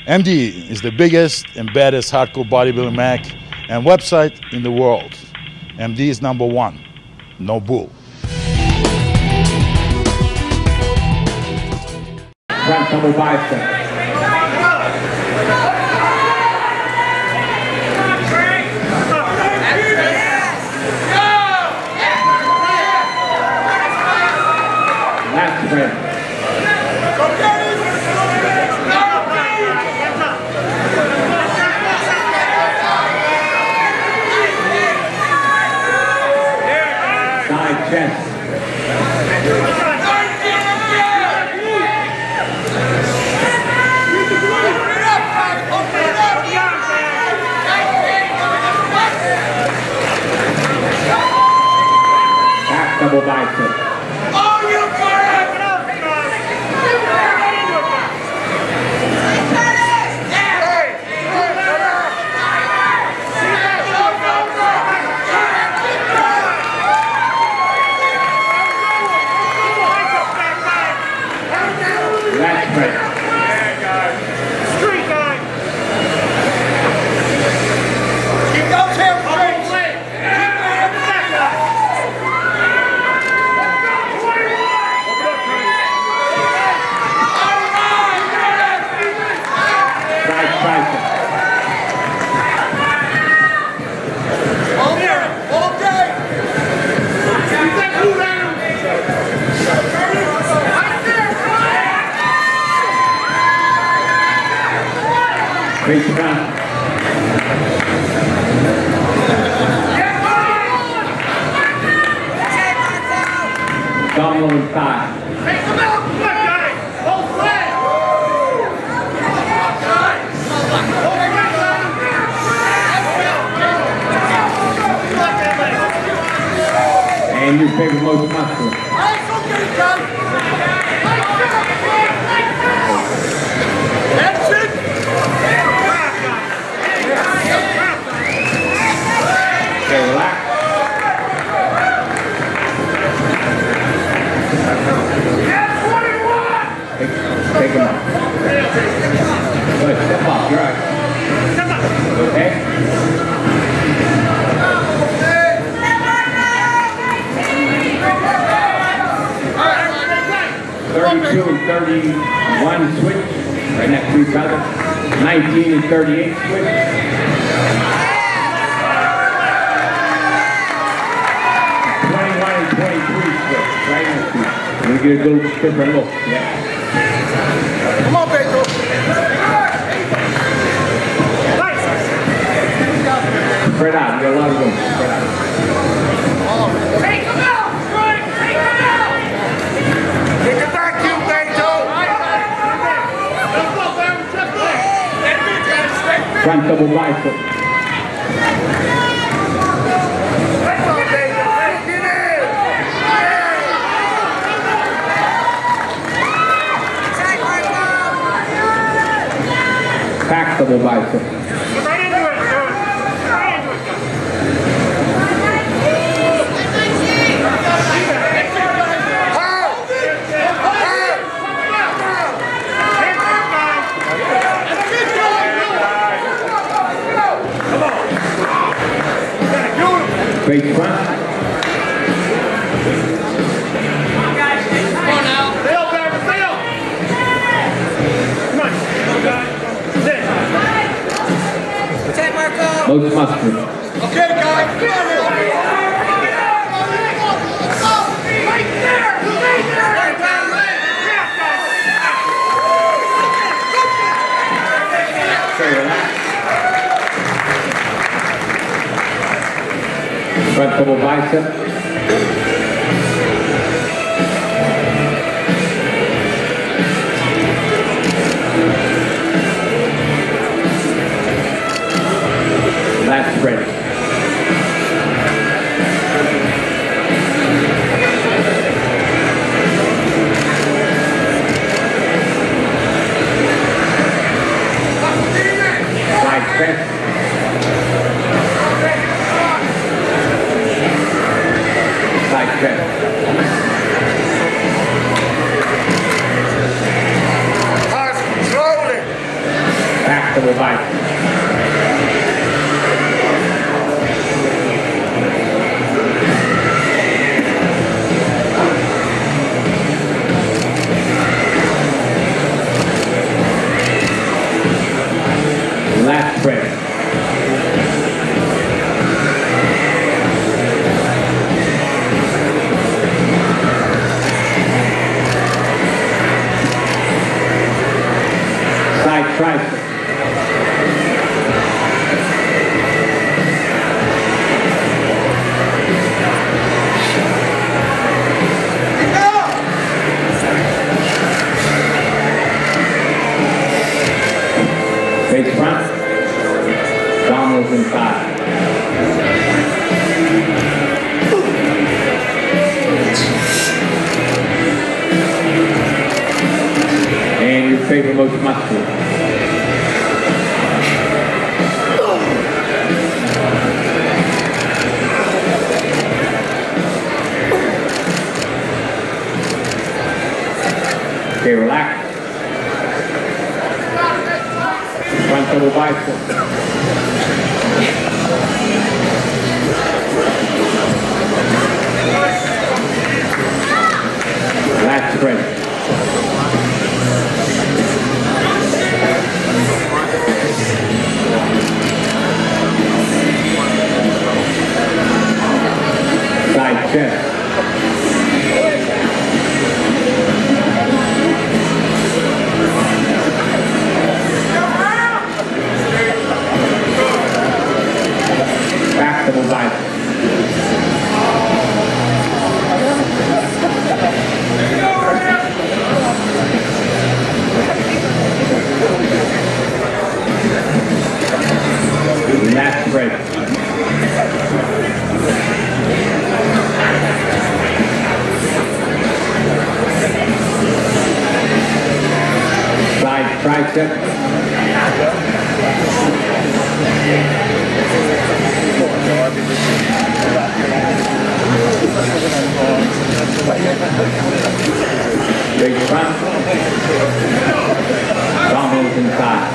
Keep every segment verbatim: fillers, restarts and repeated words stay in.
M D is the biggest and baddest hardcore bodybuilding mag and website in the world. M D is number one, no bull. Front double bicep. Last spread. Side chest. Back double bicep. Face down. Abdominal and thigh. And your favorite most muscular. Okay, relax. Take, take him up. Good, step up, you're right. Okay? thirty-two and thirty-one switch, right next to each other. nineteen and thirty-eight switch. Right next to you. We get a little different look. Yeah. Come on, Pedro. Spread out. You got a lot of room. Spread out. Take him out. Take him out. Take it back, you Pedro. Front double bicep. Back double bicep. Right into it, dude. Right into it. Face front. Come on now. Sail, baby, sail. Come on. Most muscular. Okay, guys. Right there. Right there. Okay, relax. Front double bicep. Last spread. Side press. Side press. Control it. double bicep. Last press. Side tricep. Face front. Dominoes inside. And your favorite most muscular. Okay, relax. Front double bicep. Last spread. Side chest. Back double bicep. Last spread. Side tricep. Big front. Dominoes inside.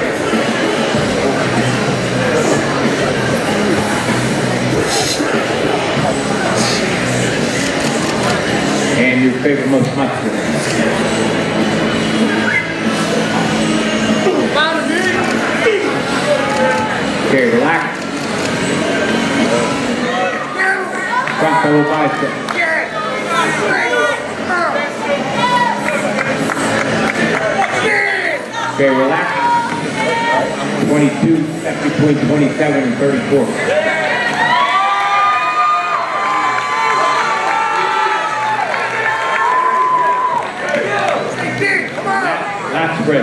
And your favorite most muscular. Okay, relax. Front double bicep. Okay, relax. twenty-two, that's between twenty-seven and thirty-four. Last spread.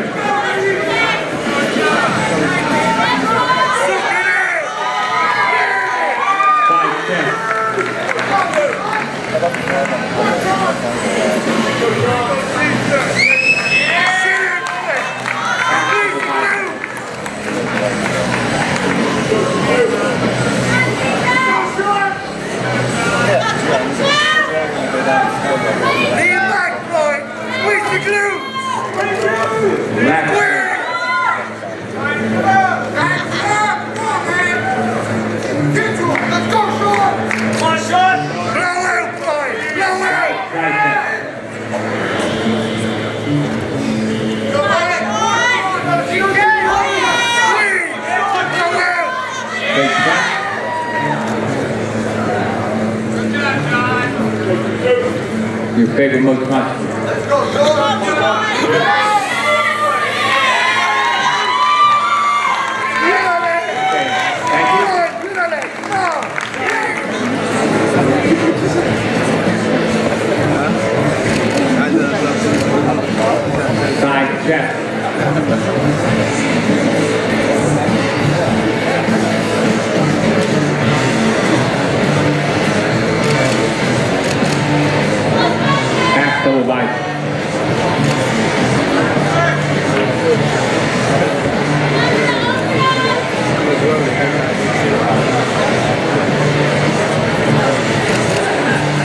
Five, ten. Relax. Your favorite most muscular. Let's go, Sean! Side chest. Back double bicep.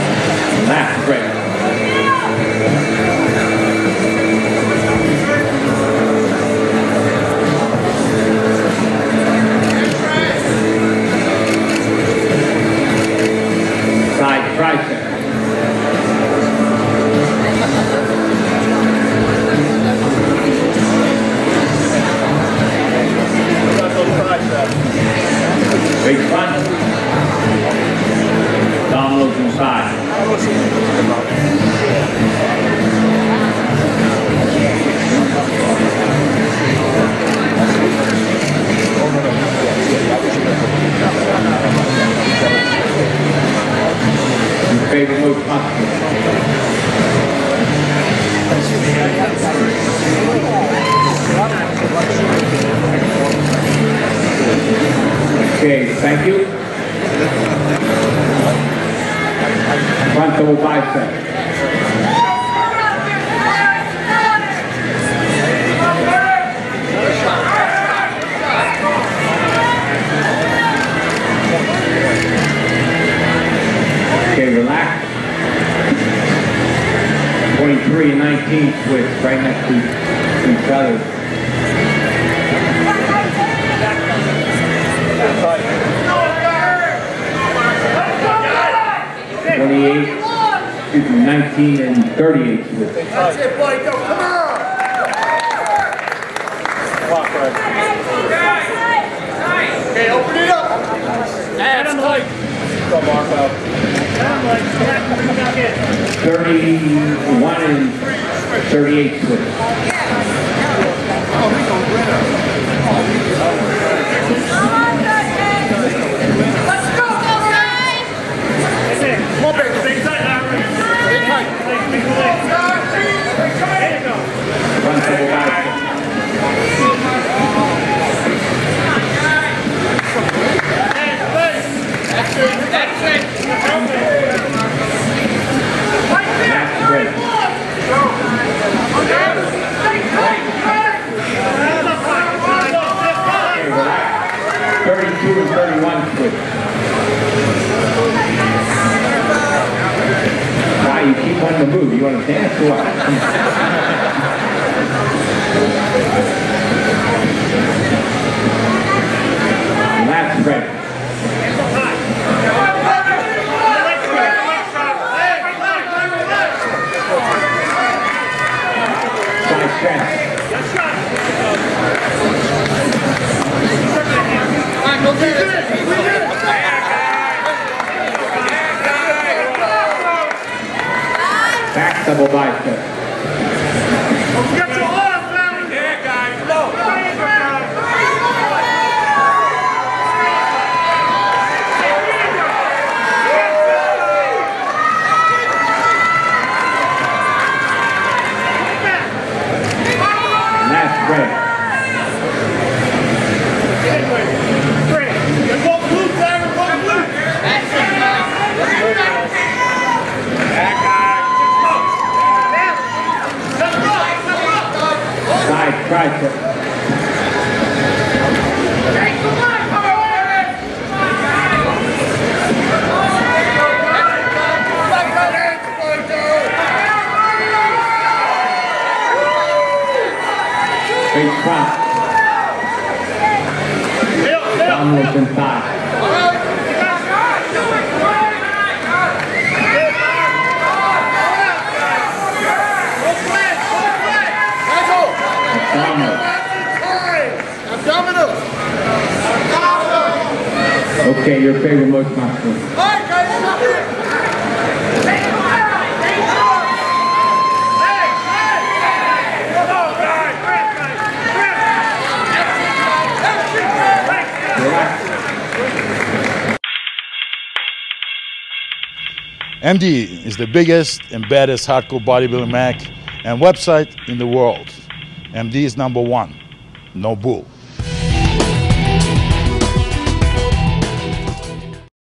Last break. Thank you. Front double bicep. Okay, relax. twenty-three and nineteen switch right next to each other. twenty-eight, excuse me, nineteen and thirty-eight switch. That's it, boy. Go, come on! Okay, open it up. That's tight. Go, Marco. thirty-one and thirty-eight switch. Let's go, guys! Come on, baby. Stay tight, Aaron. Stay tight. There you go. Run double bicep. That's it. That's it. Last break. thirty-two and thirty-one switch. Why you keep wanting to move? You want to dance or what? Last break. Side stretch. Back double bicep. Get your arms down. Yeah, guys. Go. Last break. Side tricep. Straight front. Downwards and thigh. Okay, your favorite most muscular. M D is the biggest and baddest hardcore bodybuilding mag and website in the world. M D is number one. No bull.